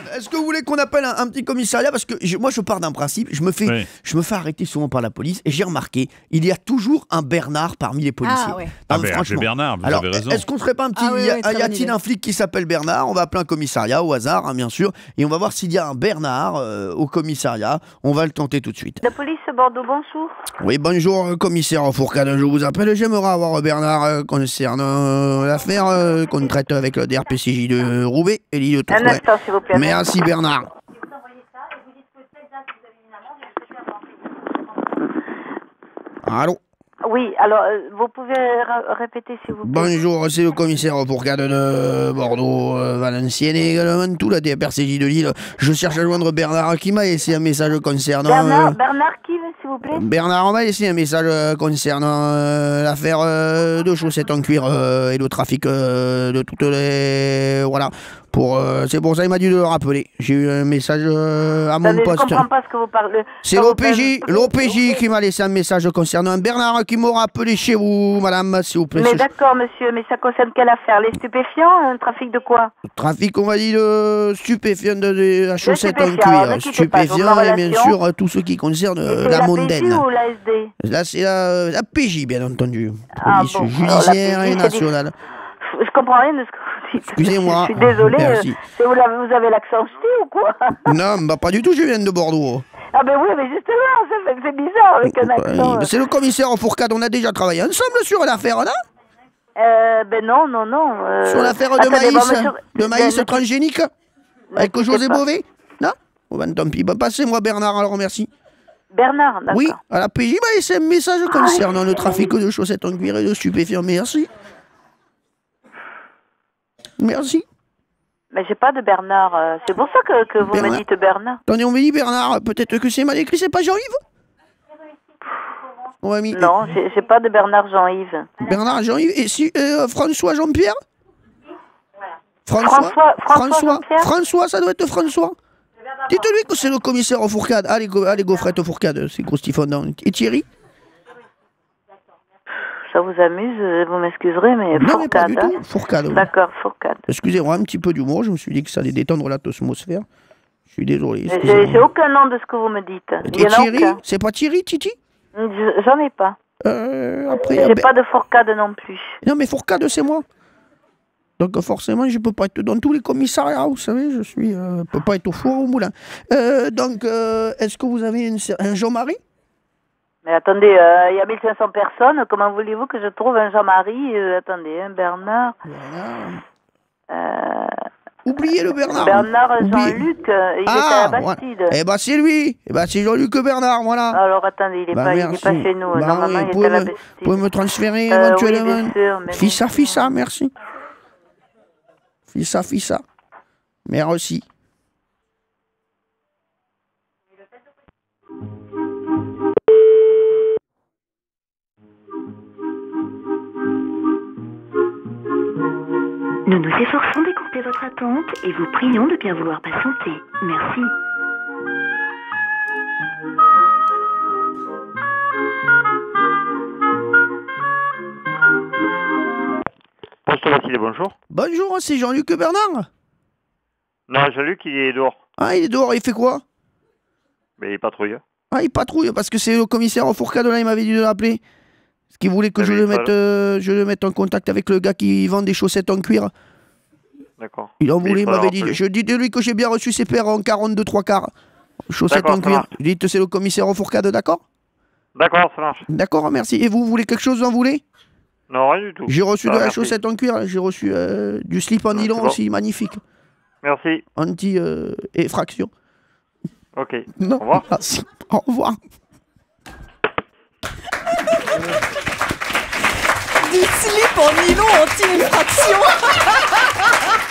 Est-ce que vous voulez qu'on appelle un petit commissariat? Parce que moi, je pars d'un principe. Je me fais arrêter souvent par la police. Et j'ai remarqué, il y a toujours un Bernard parmi les policiers. Franchement. Bernard, vous avez raison. Est-ce qu'on ferait pas un petit... y a-t-il un flic qui s'appelle Bernard? On va appeler un commissariat au hasard, hein, bien sûr. Et on va voir s'il y a un Bernard au commissariat. On va le tenter tout de suite. La police Bordeaux, bonjour. Oui, bonjour, commissaire Fourcade. Je vous appelle. J'aimerais avoir Bernard concernant l'affaire qu'on traite avec le DRPCJ de Roubaix et l'île de Tourcoing. Un instant, s'il vous plaît. Merci, Bernard. Allô? Oui, alors, vous pouvez répéter, s'il vous plaît. Bonjour, c'est le commissaire Fourcade de Bordeaux, Valenciennes et également tout la DRPCJ de Lille. Je cherche à joindre Bernard qui m'a laissé un message concernant... Bernard qui, s'il vous plaît? Bernard, on m'a laissé un message concernant l'affaire de chaussettes en cuir et le trafic de toutes les... Voilà. C'est pour ça qu'il m'a dit de le rappeler. J'ai eu un message à mon poste. Je comprends pas ce que vous parlez. C'est l'OPJ qui m'a laissé un message concernant un Bernard qui m'aura appelé chez vous, madame, s'il vous plaît. Mais d'accord, monsieur, mais ça concerne quelle affaire? Les stupéfiants? Un trafic de quoi? Trafic, on va dire, de stupéfiants, de la chaussette en cuir. Stupéfiants et bien sûr tout ce qui concerne la mondaine. Ou la SD? Là, c'est la PJ, bien entendu. Police judiciaire et nationale. Je comprends rien de ce que vous dites. Excusez-moi. Je suis désolée. Merci. Vous avez l'accent ch'ti ou quoi? Non, bah pas du tout, je viens de Bordeaux. Ah ben oui, mais justement, c'est bizarre avec un accent. C'est le commissaire Fourcade, on a déjà travaillé ensemble sur l'affaire, là? Ben non. Sur l'affaire de maïs transgénique? Avec José Bové? Non? Oh ben tant pis, passez-moi Bernard, alors merci. Bernard, d'accord. Oui, à la PJ, c'est un message concernant le trafic de chaussettes en cuir et de stupéfiants, merci. Merci. Mais j'ai pas de Bernard. C'est pour ça que vous me dites Bernard. Attendez, on me dit Bernard. Peut-être que c'est mal écrit, c'est pas Jean-Yves? Non, j'ai pas de Bernard Jean-Yves. Bernard Jean-Yves. Et si François Jean-Pierre? François, ça doit être François. Dites-lui que c'est le commissaire Fourcade. Allez, gaufrettes Fourcade, c'est croustifondant. Et Thierry? Ça vous amuse, vous m'excuserez, mais non, Fourcade. Mais pas du tout. Fourcade. Oui. D'accord, Fourcade. Excusez-moi, un petit peu d'humour, je me suis dit que ça allait détendre l'atmosphère. Je suis désolé. J'ai aucun nom de ce que vous me dites. Et Thierry? C'est pas Thierry, Titi? J'en ai pas. Après, j'ai pas de Fourcade non plus. Non, mais Fourcade, c'est moi. Donc forcément, je peux pas être dans tous les commissariats, vous savez, je peux pas être au four ou au moulin. Donc, est-ce que vous avez un Jean-Marie? Mais attendez, il y a 1500 personnes, comment voulez-vous que je trouve un Jean-Marie? Attendez, un Bernard. Oubliez le Bernard. Bernard Jean-Luc, il est à la Bastide. Eh ben c'est lui, c'est Jean-Luc Bernard, voilà. Alors attendez, il est pas chez nous, normalement il est à la Bastide. Vous pouvez me transférer éventuellement? Oui, bien sûr, mais Fissa, merci. Fissa. Merci. Nous nous efforçons d'écouter votre attente et vous prions de bien vouloir patienter. Merci. Bonjour. Bonjour, c'est Jean-Luc Bernard? Non, Jean-Luc, il est dehors. Ah, il est dehors, il fait quoi? Mais il patrouille. Ah, il patrouille, parce que c'est le commissaire Fourcade, là, il m'avait dit de l'appeler. Parce qu'il voulait que je le mette en contact avec le gars qui vend des chaussettes en cuir. D'accord. Il en voulait, il m'avait dit. Je dis de lui que j'ai bien reçu ses paires en 42 3/4. Chaussettes en cuir. Dites, c'est le commissaire Fourcade, d'accord? D'accord, ça marche. D'accord, merci. Et vous voulez quelque chose, vous en voulez? Non, rien du tout. J'ai reçu de la chaussette en cuir, j'ai reçu du slip en nylon aussi, magnifique. Merci. Anti-effraction. Ok. Non. Au revoir. Merci. Au revoir. Du slip en nylon anti-effraction.